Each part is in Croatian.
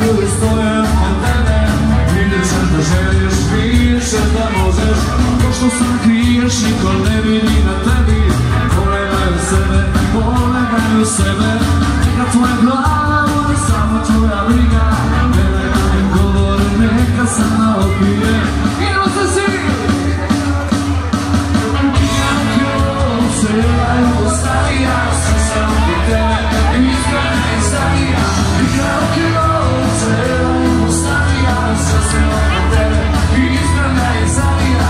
koji stoje oko tebe. Vidjet ćeš da želiš više, da možeš. To što sam kriješ niko ne vidi na tebi. Pogledaj u sebe. Neka tvoja glava bude samo tvoja briga. Gledaj da mi govore, neka sama opije. Idemo se svi! Cijela Jugoslavija, sve se oko tebe, iskrena i starija. Cijela Jugoslavija, sve se oko tebe, iskrena i starija.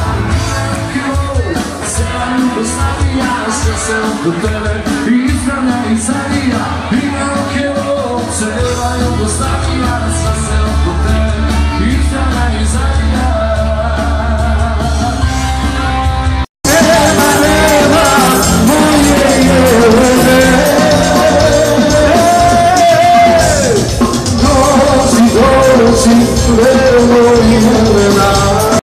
Cijela Jugoslavija, sve se oko tebe, iskrena i starija. Cijela Jugoslavija, sve se oko tebe, iskrena i starija.